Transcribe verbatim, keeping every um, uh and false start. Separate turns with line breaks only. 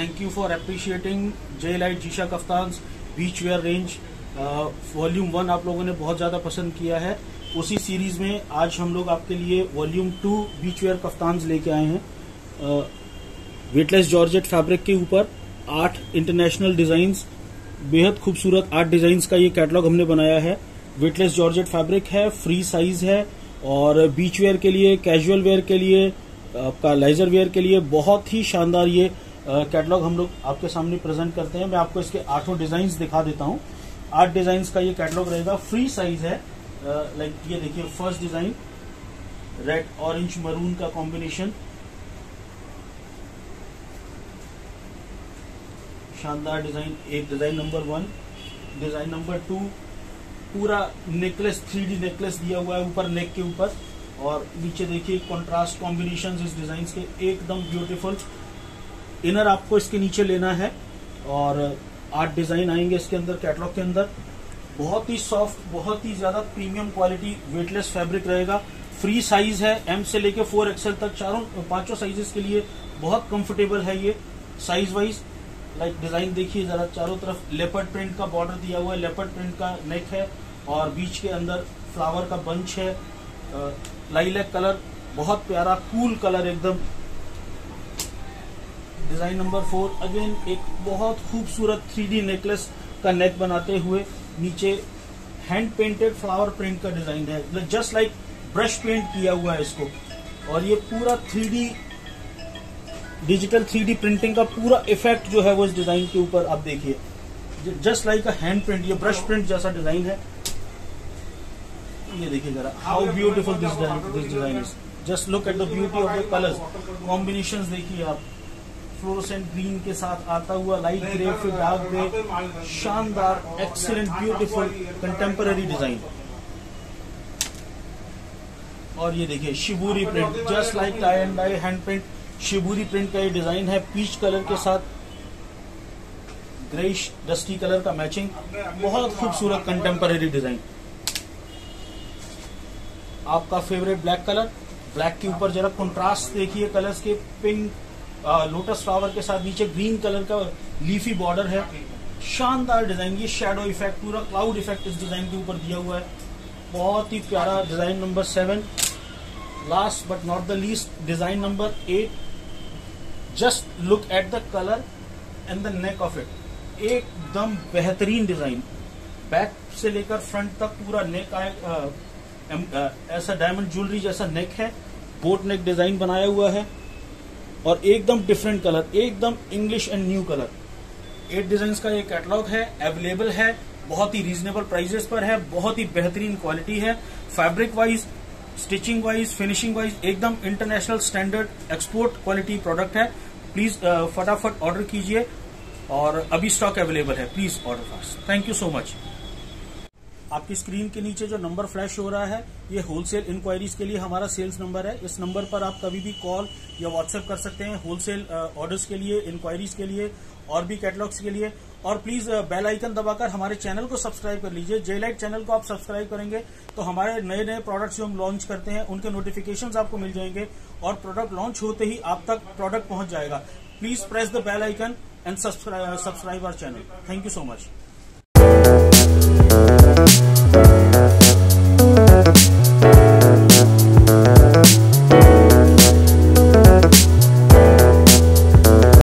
Thank you for appreciating जे light जीशा kaftans beach wear range. Volume one आप लोगों ने बहुत ज्यादा पसंद किया है। उसी सीरीज में आज हम लोग आपके लिए volume two beach wear kaftans लेके आए हैं। वेटलेस जॉर्जेट फैब्रिक के ऊपर आठ इंटरनेशनल डिजाइन्स, बेहद खूबसूरत आठ डिजाइन्स का ये कैटलॉग हमने बनाया है। वेटलेस जॉर्जेट फैब्रिक है, फ्री साइज है और बीच वेयर के लिए, कैजुअल वेयर के लिए, आपका लेजर वेयर के लिए बहुत ही शानदार ये कैटलॉग हम लोग आपके सामने प्रेजेंट करते हैं। मैं आपको इसके आठों डिजाइन्स दिखा देता हूं। आठ डिजाइन्स का ये कैटलॉग रहेगा, फ्री साइज है। लाइक ये देखिए, first design red orange maroon का कॉम्बिनेशन, शानदार डिजाइन। एक design number one. Design number two, पूरा नेकलेस, थ्री डी नेकलेस दिया हुआ है ऊपर नेक के ऊपर, और नीचे देखिए कॉन्ट्रास्ट कॉम्बिनेशन इस डिजाइन के, एकदम ब्यूटीफुल। इनर आपको इसके नीचे लेना है और आठ डिजाइन आएंगे इसके अंदर, कैटलॉग के अंदर। बहुत ही सॉफ्ट, बहुत ही ज्यादा प्रीमियम क्वालिटी वेटलेस फैब्रिक रहेगा। फ्री साइज है, एम से लेके फोर एक्सएल तक, चारों पांचों साइजेस के लिए बहुत कंफर्टेबल है ये साइज वाइज। लाइक डिजाइन देखिए जरा, चारों तरफ लेपर्ड प्रिंट का बॉर्डर दिया हुआ है, लेपर्ड प्रिंट का नेक है और बीच के अंदर फ्लावर का बंच है। लाइलैक कलर, बहुत प्यारा कूल कलर एकदम। डिजाइन नंबर फोर, अगेन एक बहुत खूबसूरत थ्री डी नेकलेस का नेक बनाते हुए, नीचे हैंड पेंटेड फ्लावर प्रिंट का डिजाइन है, जस्ट लाइक ब्रश पेंट किया हुआ है इसको। और ये पूरा three D digital three D printing का पूरा इफेक्ट जो है वो इस डिजाइन के ऊपर आप देखिए, just like a hand print, ये ब्रश प्रिंट जैसा डिजाइन है। ये देखिए जरा, how beautiful this this design is. Just look at the beauty of the colours, combinations देखिए आप। फ्लोरोसेंट ग्रीन के साथ आता हुआ लाइट ग्रे, फिर डार्क ग्रे, शानदार, एक्सीलेंट, ब्यूटीफुल कंटेम्पररी डिजाइन। और ये देखिए shibori print, just like tie and dye hand print, shibori print का ये डिजाइन है। पीच कलर के साथ ग्रेइश डस्टी कलर का मैचिंग, बहुत खूबसूरत कंटेम्पररी डिजाइन। आपका फेवरेट ब्लैक कलर, ब्लैक के ऊपर जरा कंट्रास्ट देखिए कलर्स के, पिंक लोटस फ्लावर के साथ नीचे ग्रीन कलर का लीफी बॉर्डर है। शानदार डिजाइन, ये शैडो इफेक्ट, पूरा क्लाउड इफेक्ट इस डिजाइन के ऊपर दिया हुआ है, बहुत ही प्यारा। Design number seven, last but not the least design number eight. Just look at the colour and the neck of it, एकदम बेहतरीन डिजाइन। बैक से लेकर फ्रंट तक पूरा नेक आए, ऐसा डायमंड ज्वेलरी जैसा नेक है, बोट नेक डिजाइन बनाया हुआ है और एकदम डिफरेंट कलर, एकदम English and new colour. Eight design का ये कैटलॉग है, अवेलेबल है, बहुत ही रीजनेबल प्राइजेस पर है, बहुत ही बेहतरीन क्वालिटी है। Fabric wise, stitching wise, finishing wise एकदम international standard export quality product है। प्लीज फटाफट ऑर्डर कीजिए और अभी स्टॉक अवेलेबल है, please order fast. Thank you so much. आपकी स्क्रीन के नीचे जो नंबर फ्लैश हो रहा है, ये होलसेल इंक्वायरीज के लिए हमारा सेल्स नंबर है। इस नंबर पर आप कभी भी कॉल या व्हाट्सएप कर सकते हैं होलसेल ऑर्डर्स के लिए, इंक्वायरीज के लिए और भी कैटलॉग्स के लिए। और प्लीज बेल आइकन दबाकर हमारे चैनल को सब्सक्राइब कर लीजिए। जे लाइट चैनल को आप सब्सक्राइब करेंगे तो हमारे नए नए प्रोडक्ट्स जो हम लॉन्च करते हैं उनके नोटिफिकेशंस आपको मिल जाएंगे और प्रोडक्ट लॉन्च होते ही आप तक प्रोडक्ट पहुंच जाएगा। Please press the bell icon and subscribe our channel. Thank you so much.